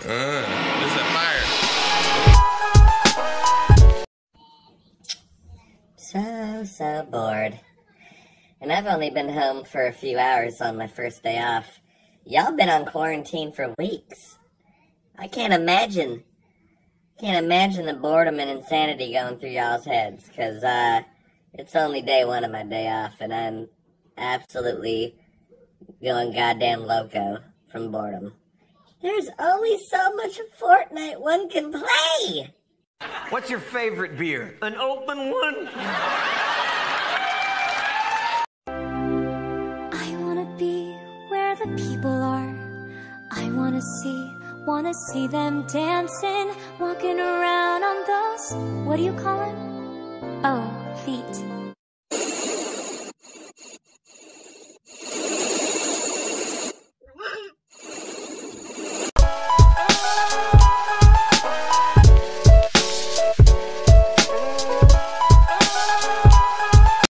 This is fire. So bored. And I've only been home for a few hours on my first day off. Y'all been on quarantine for weeks. I can't imagine the boredom and insanity going through y'all's heads, because it's only day one of my day off, and I'm absolutely going goddamn loco from boredom. There's only so much of Fortnite one can play! What's your favorite beer? An open one? I wanna be where the people are. I wanna see them dancing, walking around on those, what do you call them? Oh, feet.